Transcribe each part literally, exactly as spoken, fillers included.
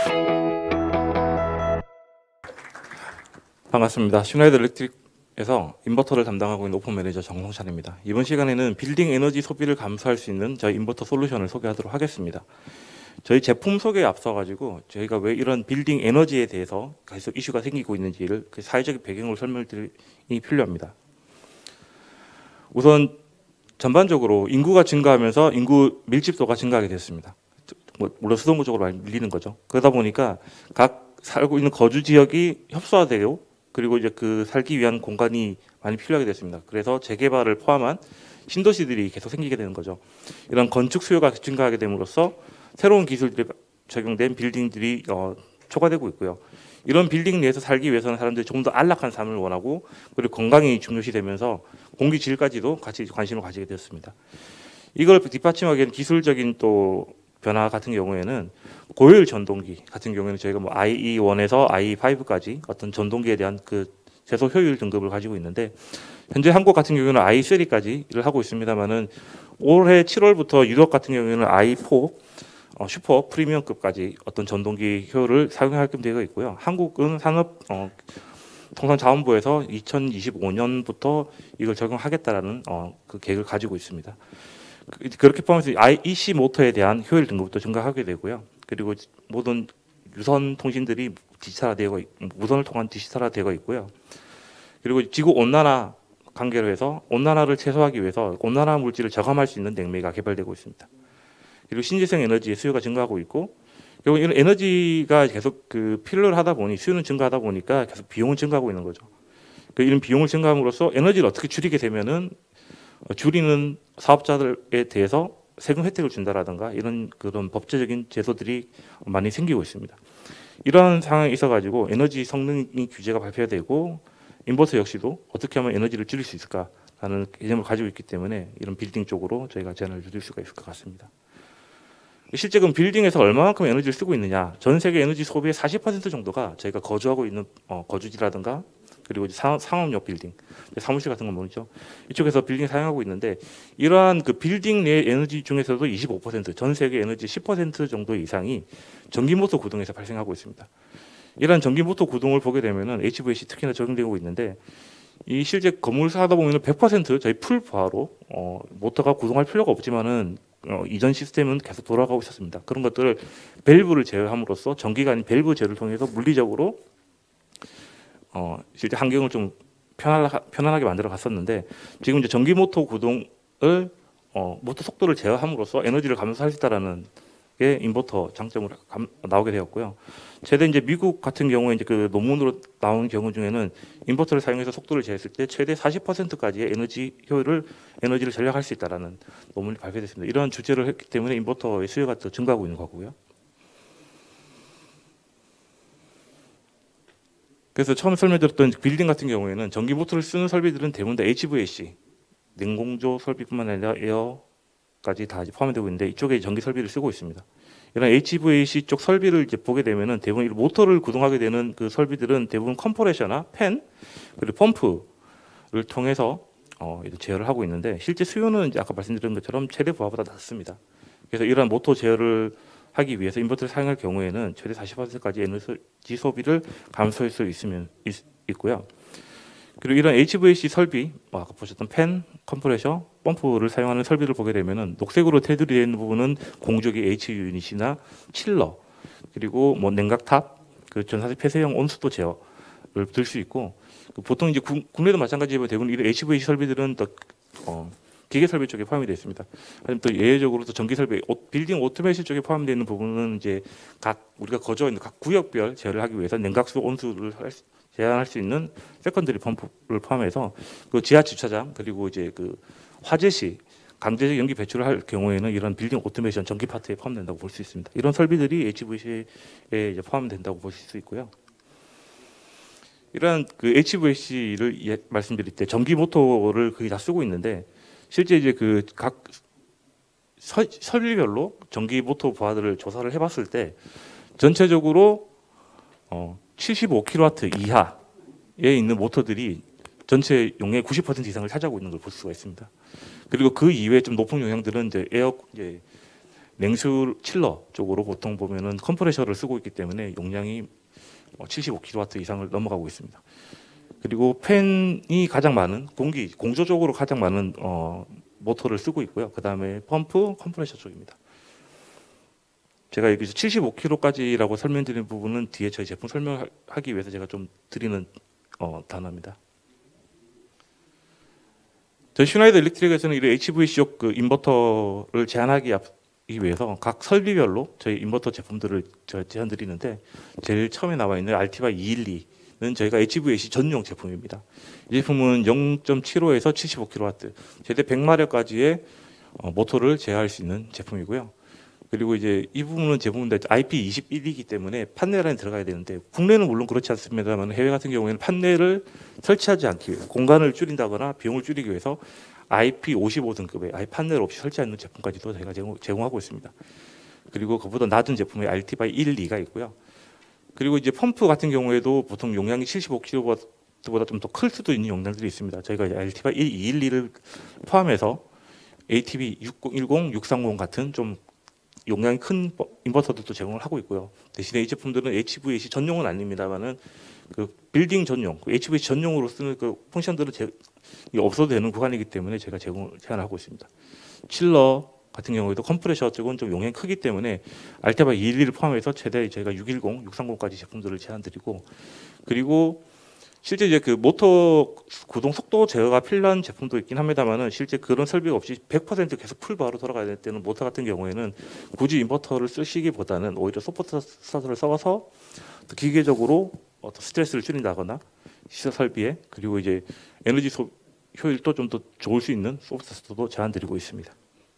반갑습니다. 슈나이더 일렉트릭에서 인버터를 담당하고 있는 오픈 매니저 정성찬입니다. 이번 시간에는 빌딩 에너지 소비를 감소할 수 있는 저희 인버터 솔루션을 소개하도록 하겠습니다. 저희 제품 소개에 앞서 가지고 저희가 왜 이런 빌딩 에너지에 대해서 계속 이슈가 생기고 있는지를 그 사회적인 배경으로 설명드리기 필요합니다. 우선 전반적으로 인구가 증가하면서 인구 밀집도가 증가하게 됐습니다. 물론 수도권적으로 많이 밀리는 거죠. 그러다 보니까 각 살고 있는 거주 지역이 협소화되고 그리고 이제 그 살기 위한 공간이 많이 필요하게 됐습니다. 그래서 재개발을 포함한 신도시들이 계속 생기게 되는 거죠. 이런 건축 수요가 증가하게 됨으로써 새로운 기술들이 적용된 빌딩들이 어, 초과되고 있고요. 이런 빌딩 내에서 살기 위해서는 사람들이 조금 더 안락한 삶을 원하고 그리고 건강이 중요시되면서 공기 질까지도 같이 관심을 가지게 되었습니다. 이걸 뒷받침하기 위한 기술적인 또 변화 같은 경우에는 고효율 전동기 같은 경우에는 저희가 뭐 아이이원에서 아이이오까지 어떤 전동기에 대한 그 최소 효율 등급을 가지고 있는데 현재 한국 같은 경우에는 아이쓰리까지 일을 하고 있습니다만은 올해 칠월부터 유럽 같은 경우에는 아이포 어, 슈퍼 프리미엄급까지 어떤 전동기 효율을 사용하게끔 되어 있고요. 한국은 산업 어, 통상자원부에서 이천이십오 년부터 이걸 적용하겠다라는 어, 그 계획을 가지고 있습니다. 그렇게 포함해서 이씨 모터에 대한 효율 등급도 증가하게 되고요. 그리고 모든 유선 통신들이 디지털화되어 무선을 통한 디지털화되어 있고요. 그리고 지구 온난화 관계로 해서 온난화를 최소화하기 위해서 온난화 물질을 저감할 수 있는 냉매가 개발되고 있습니다. 그리고 신재생 에너지의 수요가 증가하고 있고 결국 이런 에너지가 계속 그 필요를 하다 보니 수요는 증가하다 보니까 계속 비용은 증가하고 있는 거죠. 이런 비용을 증가함으로써 에너지를 어떻게 줄이게 되면은 줄이는 사업자들에 대해서 세금 혜택을 준다라든가 이런 그런 법제적인 제도들이 많이 생기고 있습니다. 이러한 상황에 있어 가지고 에너지 성능이 규제가 발표되고 인버터 역시도 어떻게 하면 에너지를 줄일 수 있을까라는 개념을 가지고 있기 때문에 이런 빌딩 쪽으로 저희가 제안을 드릴 수가 있을 것 같습니다. 실제 그럼 빌딩에서 얼마만큼 에너지를 쓰고 있느냐? 전 세계 에너지 소비의 사십 퍼센트 정도가 저희가 거주하고 있는 어, 거주지라든가 그리고 이제 상, 상업용 빌딩, 사무실 같은 건 뭐죠? 이쪽에서 빌딩 사용하고 있는데 이러한 그 빌딩 내 에너지 중에서도 이십오 퍼센트, 전 세계 에너지 십 퍼센트 정도 이상이 전기 모터 구동에서 발생하고 있습니다. 이러한 전기 모터 구동을 보게 되면은 에이치브이에이씨 특히나 적용되고 있는데 이 실제 건물 사다 보면은 백 퍼센트 저희 풀 부하로 어, 모터가 구동할 필요가 없지만은 어, 이전 시스템은 계속 돌아가고 있었습니다. 그런 것들을 밸브를 제어함으로써 전기가 아닌 밸브 제어를 통해서 물리적으로 어, 실제 환경을 좀 편안하, 편안하게 만들어 갔었는데 지금 이제 전기 모터 구동을 어, 모터 속도를 제어함으로써 에너지를 감소할 수 있다라는 게 인버터 장점으로 감, 나오게 되었고요. 최대 이제 미국 같은 경우에 이제 그 논문으로 나온 경우 중에는 인버터를 사용해서 속도를 제했을 때 최대 사십 퍼센트까지의 에너지 효율을 에너지를 절약할 수 있다라는 논문이 발표됐습니다. 이러한 주제를 했기 때문에 인버터의 수요가 더 증가하고 있는 거고요. 그래서 처음 설명드렸던 빌딩 같은 경우에는 전기 모터를 쓰는 설비들은 대부분 다 에이치브이에이씨, 냉공조 설비뿐만 아니라 에어까지 다 포함되고 있는데 이쪽에 전기 설비를 쓰고 있습니다. 이런 에이치브이에이씨 쪽 설비를 이제 보게 되면은 대부분 모터를 구동하게 되는 그 설비들은 대부분 컴프레셔나 팬 그리고 펌프를 통해서 어, 제어를 하고 있는데 실제 수요는 이제 아까 말씀드린 것처럼 최대 부하보다 낮습니다. 그래서 이러한 모터 제어를 하기 위해서 인버터를 사용할 경우에는 최대 사십 퍼센트까지 에너지 소비를 감소할 수 있으면 있, 있고요. 그리고 이런 에이치브이에이씨 설비, 뭐 아까 보셨던 팬, 컴프레셔, 펌프를 사용하는 설비를 보게 되면은 녹색으로 테두리 되어 있는 부분은 공조기 에이치 유닛이나 칠러, 그리고 뭐 냉각탑, 그 전사식 폐쇄형 온수도 제어를 들 수 있고 그 보통 이제 구, 국내도 마찬가지지만 대부분 이런 에이치브이에이씨 설비들은 더 어, 기계 설비 쪽에 포함이 되어 있습니다. 하지만 또 예외적으로 또 전기 설비, 빌딩 오토메이션 쪽에 포함되어 있는 부분은 이제 각 우리가 거주하고 있는 각 구역별 제어를 하기 위해서 냉각수 온수를 할 수, 제한할 수 있는 세컨더리 펌프를 포함해서 그 지하 주차장 그리고 이제 그 화재 시 강제적 연기 배출을 할 경우에는 이런 빌딩 오토메이션 전기 파트에 포함된다고 볼 수 있습니다. 이런 설비들이 에이치브이에이씨에 이제 포함된다고 보실 수 있고요. 이런 그 에이치브이에이씨를 예, 말씀드릴 때 전기 모터를 거의 다 쓰고 있는데 실제 이제 그 각 설비별로 전기 모터 부하들을 조사를 해봤을 때 전체적으로 어, 칠십오 킬로와트 이하에 있는 모터들이 전체 용의 구십 퍼센트 이상을 차지하고 있는 걸 볼 수가 있습니다. 그리고 그 이외에 좀 높은 용량들은 이제 에어 이제 냉수 칠러 쪽으로 보통 보면은 컴프레셔를 쓰고 있기 때문에 용량이 칠십오 킬로와트 이상을 넘어가고 있습니다. 그리고 팬이 가장 많은 공기 공조적으로 가장 많은 어, 모터를 쓰고 있고요. 그 다음에 펌프, 컴프레셔 쪽입니다. 제가 여기서 칠십오 킬로와트까지라고 설명드린 부분은 뒤에 저희 제품 설명하기 위해서 제가 좀 드리는 어, 단어입니다. 저희 슈나이더 일렉트릭에서는 이 에이치브이씨용 그 인버터를 제한하기 위해서 각 설비별로 저희 인버터 제품들을 제안 드리는데 제일 처음에 나와 있는 알티바 이백십이는 저희가 에이치브이씨 전용 제품입니다. 이 제품은 영 점 칠오에서 칠십오 킬로와트 최대 백 마력까지의 모터를 제어할 수 있는 제품이고요. 그리고 이제 이 부분은 제품인데 아이피 이십일이기 때문에 판넬 안에 들어가야 되는데 국내는 물론 그렇지 않습니다만 해외 같은 경우에는 판넬을 설치하지 않기 위해 공간을 줄인다거나 비용을 줄이기 위해서 아이피 오십오 등급의 아예 판넬 없이 설치하는 제품까지도 저희가 제공, 제공하고 있습니다. 그리고 그보다 낮은 제품의 알티바 십이가 있고요. 그리고 이제 펌프 같은 경우에도 보통 용량이 칠십오 킬로와트보다 좀 더 클 수도 있는 용량들이 있습니다. 저희가 알티바 이백십이를 포함해서 에이티비 육공일공, 육삼공 같은 좀 용량이 큰 인버터들도 제공을 하고 있고요. 대신에 이 제품들은 에이치브이에이치 전용은 아닙니다만은 그 빌딩 전용, 그 에이치브이에이치 전용으로 쓰는 그 펑션들은 제, 없어도 되는 구간이기 때문에 제가 제공을 제안하고 있습니다. 칠러 같은 경우에도 컴프레셔 쪽은 좀 용량이 크기 때문에 알테바 이백십을 포함해서 최대 저희가 육백십, 육삼공까지 제품들을 제안드리고 그리고 실제 이제 그 모터 구동 속도 제어가 필요한 제품도 있긴 합니다만은 실제 그런 설비가 없이 백 퍼센트 계속 풀바로 돌아가야 될 때는 모터 같은 경우에는 굳이 인버터를 쓰시기보다는 오히려 소프트 스타터를 써서 기계적으로 어떤 스트레스를 줄인다거나 시설 설비에 그리고 이제 에너지 소, 효율도 좀 더 좋을 수 있는 소프트 스타터도 제안드리고 있습니다.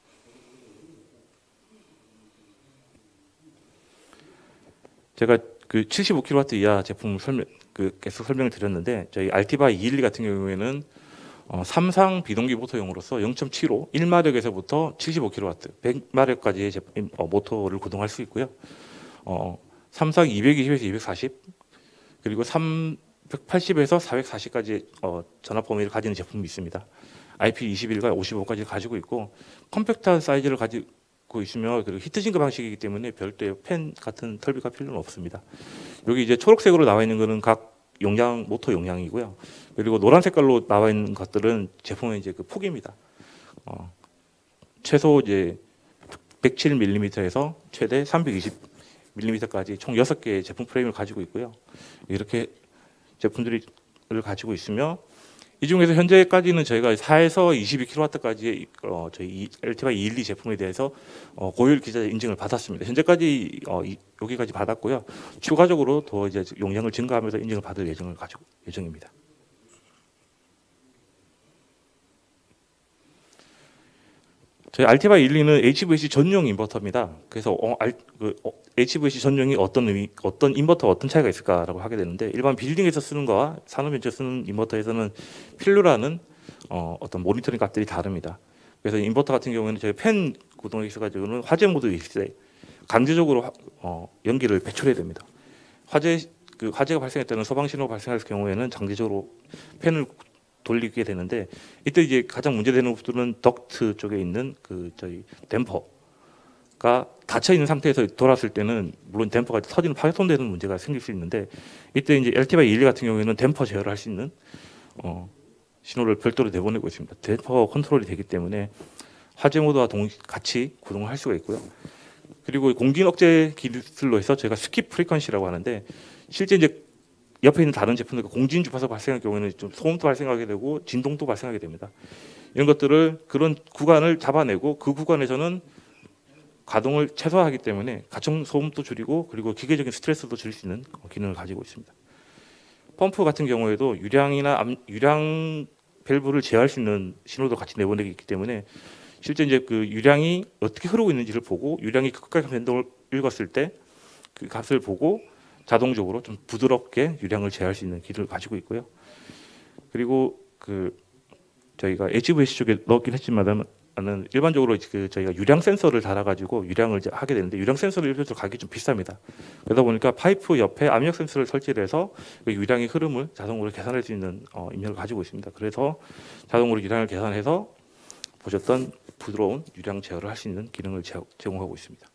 제가 그 칠십오 킬로와트 이하 제품 설명 그 계속 설명을 드렸는데 저희 알티바 이백십이 같은 경우에는 어, 삼상 비동기 모터용으로서 영 점 칠오, 일 마력에서부터 칠십오 킬로와트, 백 마력까지의 제품, 어, 모터를 구동할 수 있고요. 어, 삼상 이백이십에서 이백사십 그리고 삼백팔십에서 사백사십까지 어, 전압 범위를 가지는 제품이 있습니다. 아이피 이십일과 오십오까지 가지고 있고 컴팩트한 사이즈를 가지고 있으며 그리고 히트싱크 방식이기 때문에 별도의 팬 같은 설비가 필요는 없습니다. 여기 이제 초록색으로 나와 있는 것은 각 용량 모터 용량이고요. 그리고 노란 색깔로 나와 있는 것들은 제품의 이제 그 폭입니다. 어, 최소 이제 백칠 밀리미터에서 최대 삼백이십 밀리미터까지 총 여섯 개의 제품 프레임을 가지고 있고요. 이렇게 제품들을 가지고 있으며 이 중에서 현재까지는 저희가 사에서 이십이 킬로와트까지의 어, 저희 알티바 이백십이 제품에 대해서 어, 고효율 기자 인증을 받았습니다. 현재까지 어, 이, 여기까지 받았고요. 추가적으로 더 이제 용량을 증가하면서 인증을 받을 예정을 가지고 예정입니다. 저희 알티바 이백십이는 에이치브이씨 전용 인버터입니다. 그래서 어, 알, 그, 어, 에이치브이씨 전용이 어떤 의미, 어떤 인버터 어떤 차이가 있을까라고 하게 되는데 일반 빌딩에서 쓰는 거와 산업연체 쓰는 인버터에서는 필요라는 어, 어떤 모니터링 값들이 다릅니다. 그래서 인버터 같은 경우에는 저희 팬 구동에 있어가지고는 화재 모드 있을 때 강제적으로 화, 어, 연기를 배출해야 됩니다. 화재 그 화재가 발생할 때는 소방 신호 발생할 경우에는 강제적으로 팬을 돌리게 되는데 이때 이제 가장 문제되는 부분은 덕트 쪽에 있는 그 저희 댐퍼가 닫혀 있는 상태에서 돌았을 때는 물론 댐퍼가 터지는 파손되는 문제가 생길 수 있는데 이때 이제 알티바 이백십일 같은 경우에는 댐퍼 제어를 할 수 있는 어, 신호를 별도로 내보내고 있습니다. 댐퍼 컨트롤이 되기 때문에 화재 모드와 동 같이 구동을 할 수가 있고요. 그리고 공긴 억제 기술로 해서 저희가 스킵 프리퀀시라고 하는데 실제 이제 옆에 있는 다른 제품들 공진 주파수 발생할 경우에는 좀 소음도 발생하게 되고 진동도 발생하게 됩니다. 이런 것들을 그런 구간을 잡아내고 그 구간에서는 가동을 최소화하기 때문에 가청 소음도 줄이고 그리고 기계적인 스트레스도 줄일 수 있는 기능을 가지고 있습니다. 펌프 같은 경우에도 유량이나 암, 유량 밸브를 제어할 수 있는 신호도 같이 내보내기 있기 때문에 실제 이제 그 유량이 어떻게 흐르고 있는지를 보고 유량이 극각의 변동을 읽었을 때 그 값을 보고 자동적으로 좀 부드럽게 유량을 제어할 수 있는 기능을 가지고 있고요. 그리고 그 저희가 에이치브이에이치 쪽에 넣었긴 했지만은 일반적으로 그 저희가 유량 센서를 달아가지고 유량을 이제 하게 되는데 유량 센서를 일반적으로 가격이 좀 비쌉니다. 그러다 보니까 파이프 옆에 압력 센서를 설치를 해서 그 유량의 흐름을 자동으로 계산할 수 있는 어, 입력을 가지고 있습니다. 그래서 자동으로 유량을 계산해서 보셨던 부드러운 유량 제어를 할 수 있는 기능을 제공하고 있습니다.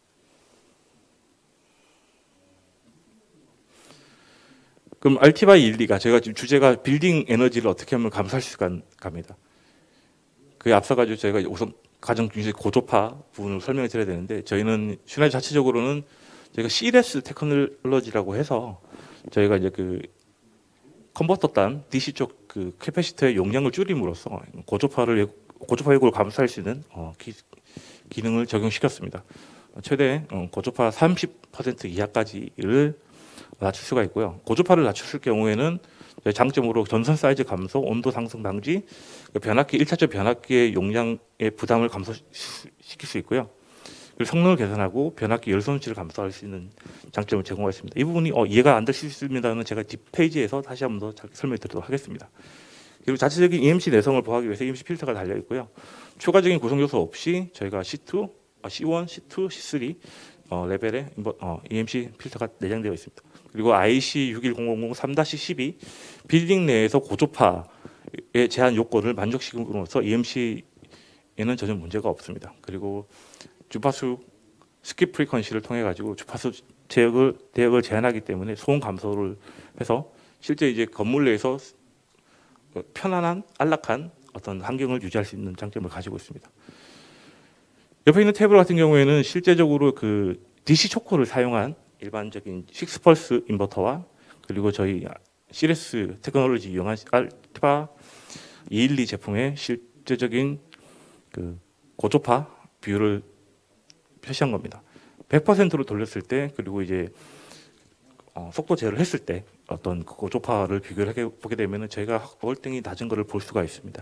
그럼 알티 바이 일리가 제가 지금 주제가 빌딩 에너지를 어떻게 하면 감소할 수 있을까입니다. 그에 앞서가지고 저희가 우선 가장 중요한 고조파 부분을 설명을 드려야 되는데, 저희는 슈나이더 자체적으로는 저희가 씨엘에스 테크놀로지라고 해서 저희가 이제 그 컨버터 단 디씨 쪽 그 캐패시터의 용량을 줄임으로써 고조파를 고조파 요구를 감소할 수 있는 어, 기, 기능을 적용시켰습니다. 최대 어, 고조파 삼십 퍼센트 이하까지를 낮출 수가 있고요. 고조파를 낮췄을 경우에는 장점으로 전선 사이즈 감소, 온도 상승 방지, 변압기 일 차적 변압기의 용량의 부담을 감소시킬 수 있고요. 그리고 성능을 개선하고 변압기 열 손실을 감소할 수 있는 장점을 제공하였습니다. 이 부분이 어, 이해가 안 되실 수 있습니다는 제가 뒷페이지에서 다시 한 번 더 설명드리도록 하겠습니다. 그리고 자체적인 이엠씨 내성을 보호하기 위해서 이엠씨 필터가 달려 있고요. 추가적인 구성 요소 없이 저희가 씨 투, 씨 원, 씨 투, 씨 쓰리 어, 레벨의 어, 이엠씨 필터가 내장되어 있습니다. 그리고 아이씨 육일공공공 삼 십이 빌딩 내에서 고조파의 제한 요건을 만족시킴으로써 이엠씨에는 전혀 문제가 없습니다. 그리고 주파수 스킵 프리퀀시를 통해 가지고 주파수 대역을 대역을 제한하기 때문에 소음 감소를 해서 실제 이제 건물 내에서 편안한 안락한 어떤 환경을 유지할 수 있는 장점을 가지고 있습니다. 옆에 있는 태블 같은 경우에는 실제적으로 그 디씨 초코를 사용한 일반적인 육 펄스 인버터와 그리고 저희 씨엘에스 테크놀로지 이용한 알티바 이백십이 제품의 실제적인 그 고조파 비율을 표시한 겁니다. 백 퍼센트로 돌렸을 때, 그리고 이제 어, 속도 제어를 했을 때 어떤 그 고조파를 비교를 해 보게 되면 저희가 월등히 낮은 것을 볼 수가 있습니다.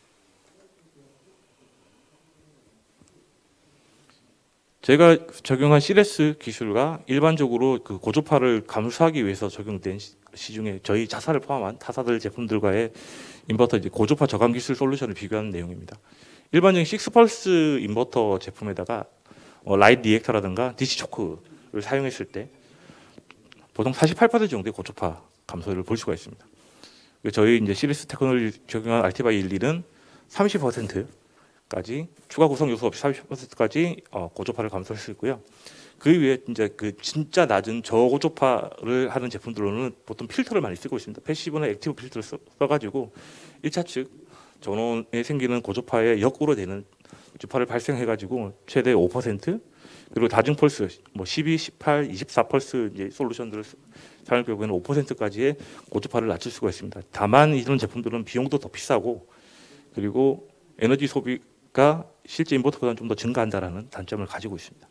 제가 적용한 씨엘에스 기술과 일반적으로 그 고조파를 감소하기 위해서 적용된 시중에 저희 자사를 포함한 타사들 제품들과의 인버터 이제 고조파 저감 기술 솔루션을 비교하는 내용입니다. 일반적인 육 펄스 인버터 제품에다가 어, 라이트 리액터라든가 디씨 초크를 사용했을 때 보통 사십팔 퍼센트 정도의 고조파 감소를 볼 수가 있습니다. 저희 이제 씨엘에스 테크놀로지 적용한 알티 바이 일일은 삼십 퍼센트까지 추가 구성 요소 없이 삼십 퍼센트까지 어, 고조파를 감소할 수 있고요. 그 위에 이제 그 진짜 낮은 저고조파를 하는 제품들로는 보통 필터를 많이 쓰고 있습니다. 패시브나 액티브 필터를 써, 써가지고 일 차측 전원에 생기는 고조파에 역으로 되는 주파를 발생해가지고 최대 오 퍼센트, 그리고 다중 펄스 뭐 십이, 십팔, 이십사 펄스 이제 솔루션들을 사용할 경우에는 오 퍼센트까지의 고주파를 낮출 수가 있습니다. 다만 이런 제품들은 비용도 더 비싸고 그리고 에너지 소비가 실제 인버터보다는 좀 더 증가한다라는 단점을 가지고 있습니다.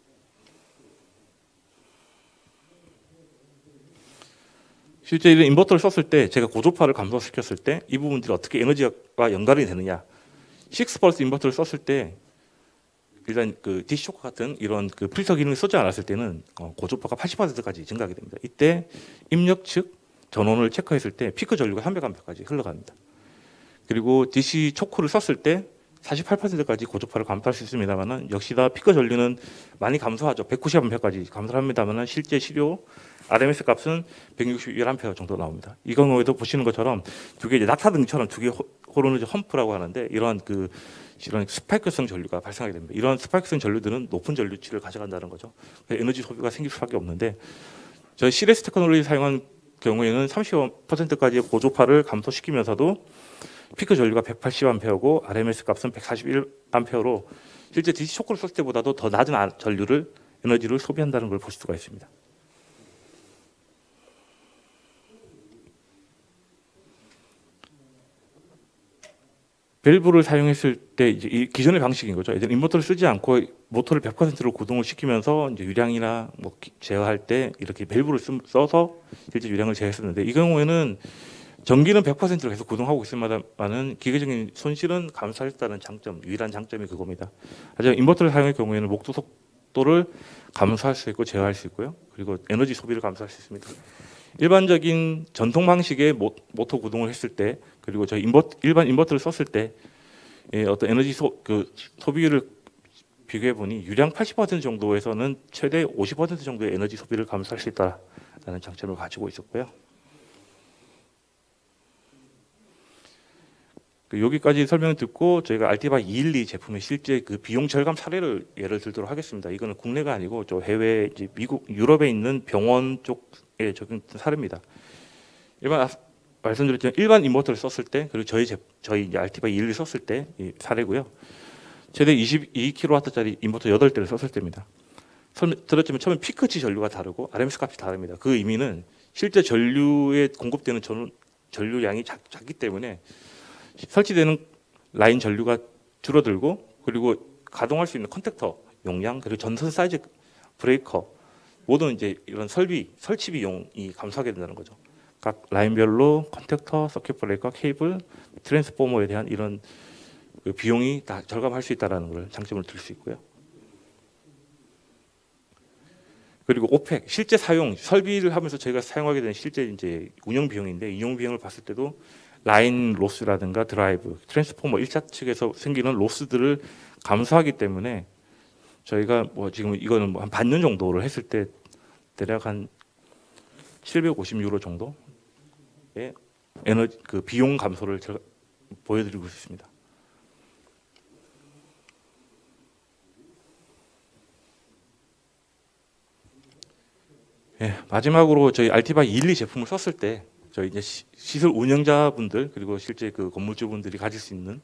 실제 이런 인버터를 썼을 때 제가 고조파를 감소시켰을 때 이 부분들이 어떻게 에너지와 연관이 되느냐? 육 펄스 인버터를 썼을 때 일단 그 디씨 초크 같은 이런 그 필터 기능을 쓰지 않았을 때는 어, 고조파가 팔십 퍼센트까지 증가하게 됩니다. 이때 입력 측 전원을 체크했을 때 피크 전류가 삼백 암페어까지 흘러갑니다. 그리고 디씨 초크를 썼을 때 사십팔 퍼센트까지 고조파를 감소할 수 있습니다만은 역시나 피크 전류는 많이 감소하죠. 백구십 암페어까지 감소를 합니다만은 실제 실효 알엠에스 값은 백육십일 암페어 정도 나옵니다. 이 경우에도 보시는 것처럼 두 개 낙타등처럼 두 개 호르노즈 험프라고 하는데 이러한 그 이런 스파이크성 전류가 발생하게 됩니다. 이런 스파이크성 전류들은 높은 전류치를 가져간다는 거죠. 에너지 소비가 생길 수밖에 없는데 저희 씨엘에스 테크놀로지 사용한 경우에는 삼십 퍼센트까지의 고조파를 감소시키면서도 피크 전류가 백팔십 암페어고 알엠에스 값은 백사십일 암페어로 실제 디씨 초크를 썼을 때보다도 더 낮은 전류를 에너지를 소비한다는 걸 볼 수가 있습니다. 밸브를 사용했을 때 이제 이 기존의 방식인 거죠. 예전 인버터를 쓰지 않고 모터를 백 퍼센트로 구동을 시키면서 이제 유량이나 뭐 제어할 때 이렇게 밸브를 써서 실제 유량을 제어했었는데 이 경우에는 전기는 백 퍼센트로 계속 구동하고 있습니다만은 기계적인 손실은 감소했다는 장점, 유일한 장점이 그겁니다. 하지만 인버터를 사용할 경우에는 목도 속도를 감소할 수 있고 제어할 수 있고요. 그리고 에너지 소비를 감소할 수 있습니다. 일반적인 전통 방식의 모, 모터 구동을 했을 때 그리고 저희 인버터, 일반 인버터를 썼을 때 예, 어떤 에너지 소, 그 소비를 비교해 보니 유량 팔십 퍼센트 정도에서는 최대 오십 퍼센트 정도의 에너지 소비를 감소할 수 있다는 장점을 가지고 있었고요. 그 여기까지 설명 듣고 저희가 알티바 이백십이 제품의 실제 그 비용 절감 사례를 예를 들도록 하겠습니다. 이거는 국내가 아니고 저 해외 이제 미국, 유럽에 있는 병원 쪽에 적용된 사례입니다. 일반 아, 말씀드렸지만 일반 인버터를 썼을 때 그리고 저희 제, 저희 이제 알티바 이백십이 썼을 때 이 사례고요. 최대 이십이 킬로와트짜리 인버터 여덟 대를 썼을 때입니다. 설명 들었지만 처음에 피크치 전류가 다르고 알엠에스 값이 다릅니다. 그 의미는 실제 전류에 공급되는 전, 전류량이 작, 작기 때문에 설치되는 라인 전류가 줄어들고 그리고 가동할 수 있는 컨택터 용량 그리고 전선 사이즈 브레이커 모든 이제 이런 설비 설치 비용이 감소하게 된다는 거죠. 각 라인별로 컨택터, 서킷 브레이커, 케이블, 트랜스포머에 대한 이런 그 비용이 다 절감할 수 있다는 걸 장점을 들 수 있고요. 그리고 오펙 실제 사용 설비를 하면서 저희가 사용하게 되는 실제 이제 운영 비용인데 이용 비용을 봤을 때도 라인 로스라든가 드라이브, 트랜스포머 일 차 측에서 생기는 로스들을 감소하기 때문에 저희가 뭐 지금 이거는 뭐 한 반년 정도를 했을 때 대략 한 칠백오십 유로 정도의 에너지 그 비용 감소를 제가 보여드리고 있습니다. 예, 마지막으로 저희 알티바 이백십이 제품을 썼을 때 저희 이제 시, 시설 운영자분들 그리고 실제 그 건물주분들이 가질 수 있는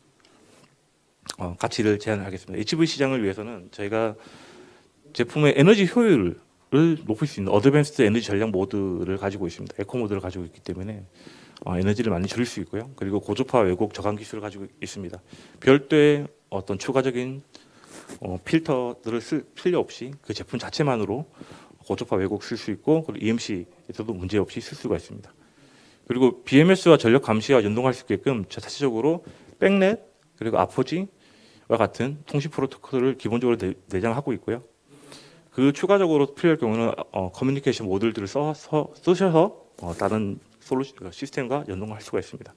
어, 가치를 제안하겠습니다. 에이치브이 시장을 위해서는 저희가 제품의 에너지 효율을 높일 수 있는 어드밴스드 에너지 전략 모드를 가지고 있습니다. 에코 모드를 가지고 있기 때문에 어, 에너지를 많이 줄일 수 있고요. 그리고 고주파 왜곡 저감 기술을 가지고 있습니다. 별도의 어떤 추가적인 어, 필터들을 쓸 필요 없이 그 제품 자체만으로 고주파 왜곡 쓸 수 있고 그리고 이엠씨에서도 문제 없이 쓸 수가 있습니다. 그리고 비엠에스와 전력 감시와 연동할 수 있게끔 자체적으로 백넷 그리고 아포지와 같은 통신 프로토콜을 기본적으로 내, 내장하고 있고요. 그 추가적으로 필요할 경우는 어, 커뮤니케이션 모듈들을 써서 쓰셔서 어, 다른 솔루션 시스템과 연동할 수가 있습니다.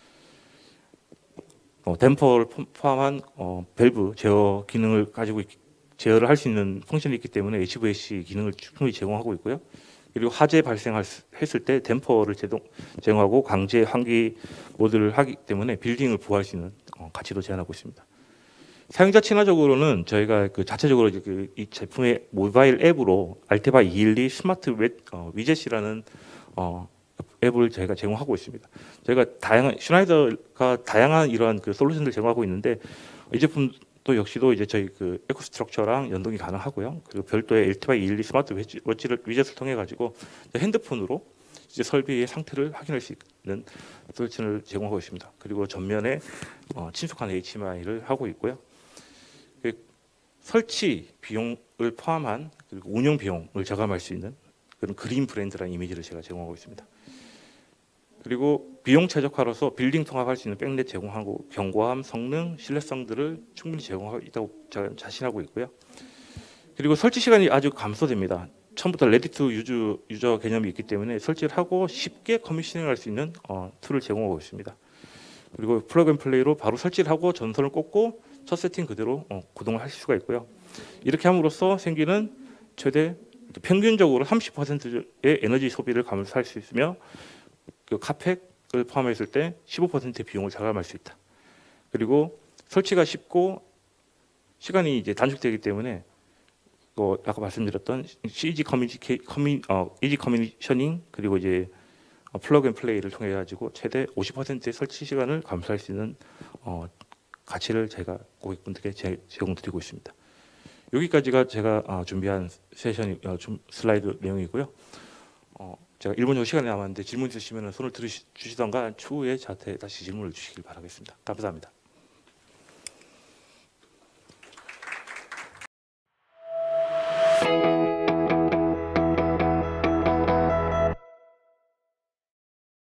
어, 댐퍼를 포함한 어, 밸브 제어 기능을 가지고 있, 제어를 할 수 있는 펑션이 있기 때문에 에이치브이에이치 기능을 충분히 제공하고 있고요. 그리고 화재 발생했을 때 댐퍼를 제동, 제공하고 강제 환기 모드를 하기 때문에 빌딩을 보호할 수 있는 어, 가치도 제한하고 있습니다. 사용자 친화적으로는 저희가 그 자체적으로 그 이 제품의 모바일 앱으로 알티바 이백십이 스마트 웨, 어, 위젯이라는 어, 앱을 저희가 제공하고 있습니다. 저희가 다양한 슈나이더가 다양한 이러한 그 솔루션을 제공하고 있는데 이 제품도 역시도 이제 저희 그 에코스트럭처랑 연동이 가능하고요. 그리고 별도의 알티바 이백십이 스마트 웨지를 위젯을 통해 가지고 핸드폰으로 이제 설비의 상태를 확인할 수 있는 솔루션을 제공하고 있습니다. 그리고 전면에 어, 친숙한 에이치엠아이를 하고 있고요. 그 설치 비용을 포함한 그리고 운영 비용을 저감할 수 있는 그런 그린 브랜드라는 이미지를 제가 제공하고 있습니다. 그리고 비용 최적화로서 빌딩 통합할 수 있는 백넷 제공하고 견고함, 성능, 신뢰성들을 충분히 제공하고 있다고 자신하고 있고요. 그리고 설치 시간이 아주 감소됩니다. 처음부터 레디 투 유저, 유저 개념이 있기 때문에 설치를 하고 쉽게 커미셔닝할 수 있는 어, 툴을 제공하고 있습니다. 그리고 플러그 앤 플레이로 바로 설치를 하고 전선을 꽂고 첫 세팅 그대로 어, 구동을 할 수가 있고요. 이렇게 함으로써 생기는 최대 평균적으로 삼십 퍼센트의 에너지 소비를 감소할 수 있으며 그 카펙을 포함했을 때 십오 퍼센트의 비용을 절감할 수 있다. 그리고 설치가 쉽고 시간이 이제 단축되기 때문에 또 아까 말씀드렸던 이지 커뮤니케 커뮤 어 이지 커뮤니셔닝 그리고 이제 플러그 앤 플레이를 통해 가지고 최대 오십 퍼센트의 설치 시간을 감소할 수 있는 어, 가치를 제가 고객분들께 제, 제공드리고 있습니다. 여기까지가 제가 어, 준비한 세션 어, 좀 슬라이드 내용이고요. 어, 제가 일 분 정도 시간이 남았는데 질문 있으시면 손을 들으시던가 추후에 저한테 다시 질문을 주시길 바라겠습니다. 감사합니다.